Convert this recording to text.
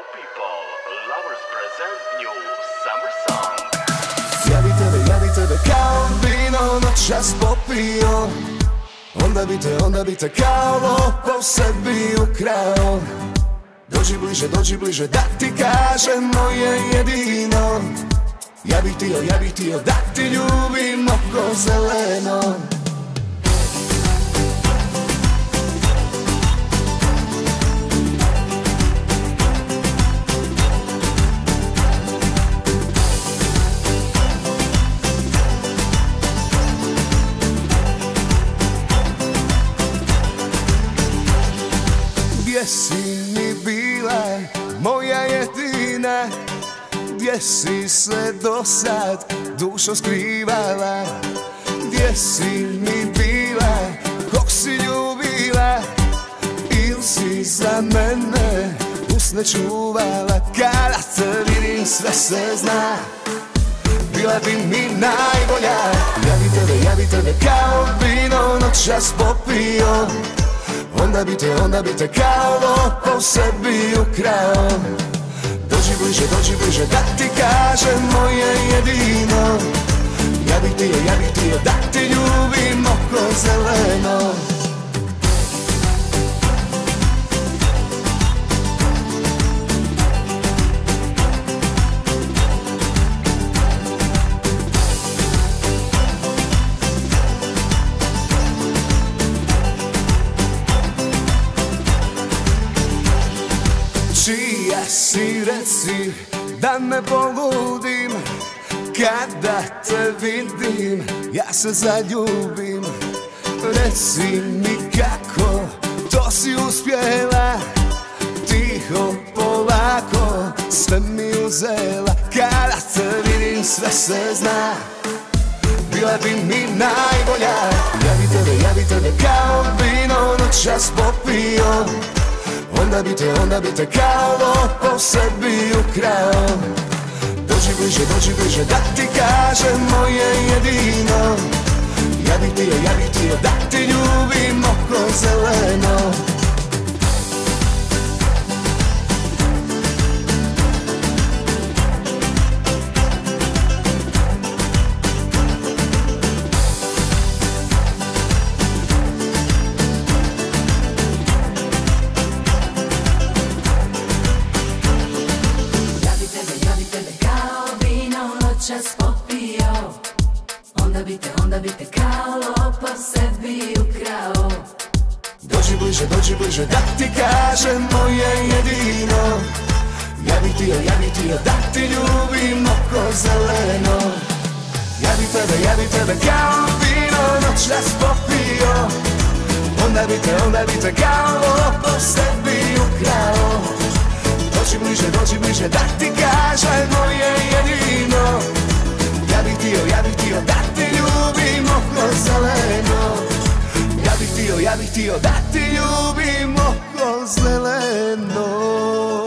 people, lovers present new summer song. Ja bi tebe kao vino noćas popio, onda bi te kao lopov sebi ukrao. Dođi bliže da ti kažem moje jedino. Ja bih htio da ti ljubim oko zeleno. Gdje si mi bila, moja jedina? Gdje si se dosad dušo skrivala? Gdje si mi bila, kog si ljubila? Il si za mene usne čuvala? Kada te vidim sve se zna, bila bi mi najbolja. Ja bi tebe kao vino noćas popio, onda bi te kao lopov sebi ukrao. Dođi bliže da ti kažem moje jedino. Ja bih htio da ti ljubim oko zeleno. Čija si, reci, da me poludim. Kada te vidim, ja se zaljubim. Reci mi kako to si uspjela, tiho, polako, sve mi uzela. Kada te vidim, sve se zna, bila bi mi najbolja. Ja bi tebe kao vino noćas popio, onda bi te kao lopov sebi ukrao. Dođi bliže da ti kažem moje jedino. Ja bih htio da ti ljubim oko zeleno. Čas popio, onda bi te kao lopov sebi ukrao. Dođi bliže da ti kažem moje jedino. Ja bih htio da ti ljubim oko zeleno. Ja bi tebe kao vino noćas popio, onda bi te kao lopov sebi ukrao. Dođi bliže da ti kažem moje jedino. Ja bih htio da ti ljubim oko zeleno. Ja bih htio da ti ljubim oko zeleno.